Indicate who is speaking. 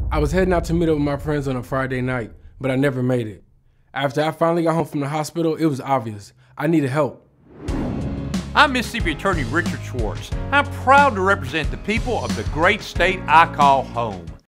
Speaker 1: I was heading out to meet up with my friends on a Friday night, but I never made it. After I finally got home from the hospital, it was obvious. I needed help.
Speaker 2: I'm Mississippi Attorney Richard Schwartz. I'm proud to represent the people of the great state I call home.